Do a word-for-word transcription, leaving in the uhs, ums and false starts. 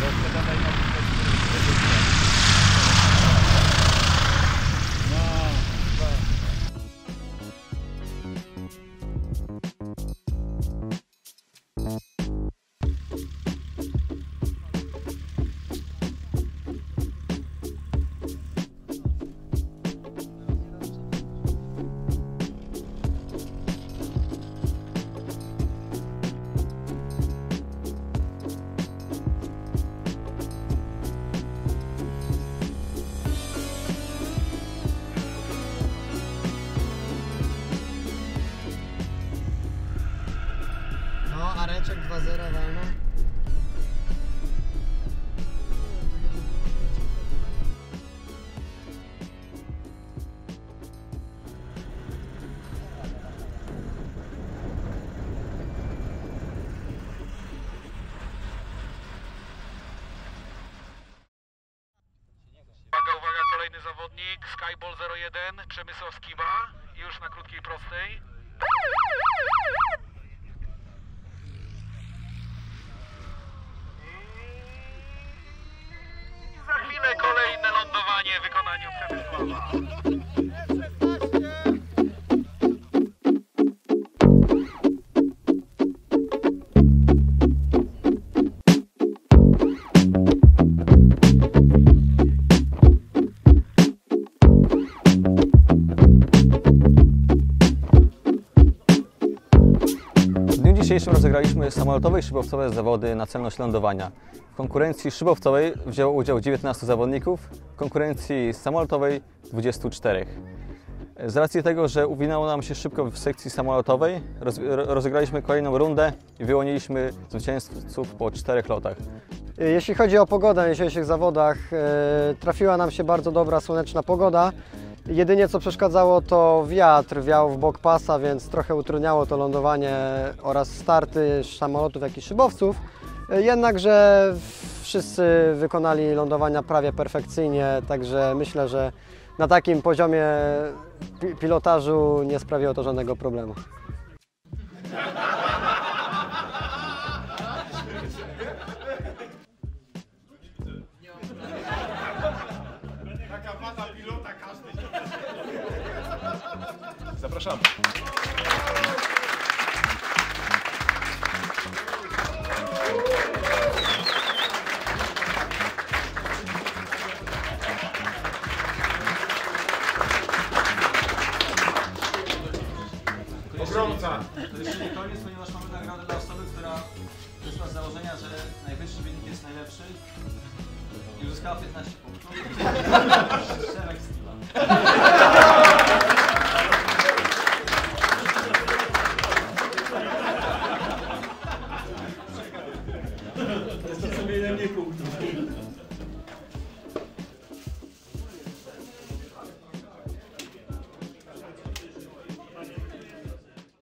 Areczek dwa zero wolno. Uwaga, uwaga, kolejny zawodnik, Skyball zero jeden, Przemysław Skiba, już na krótkiej prostej. Za chwilę kolejne lądowanie w wykonaniu Przemysława. W dniu dzisiejszym rozegraliśmy samolotowe i szybowcowe zawody na celność lądowania. W konkurencji szybowcowej wzięło udział dziewiętnastu zawodników, w konkurencji samolotowej dwudziestu czterech. Z racji tego, że uwinęło nam się szybko w sekcji samolotowej, roz, rozegraliśmy kolejną rundę i wyłoniliśmy zwycięzców po czterech lotach. Jeśli chodzi o pogodę na dzisiejszych zawodach, trafiła nam się bardzo dobra słoneczna pogoda. Jedynie co przeszkadzało to wiatr, wiał w bok pasa, więc trochę utrudniało to lądowanie oraz starty samolotów, jak i szybowców. Jednakże wszyscy wykonali lądowania prawie perfekcyjnie, także myślę, że na takim poziomie pilotażu nie sprawiło to żadnego problemu. Taka wada pilota każdy. Zapraszamy. Ogromca. To jeszcze nie koniec, ponieważ mamy nagrodę dla osoby, która wyszła z założenia, że najwyższy wynik jest najlepszy i uzyskała piętnaście punktów. Szereg Skiba.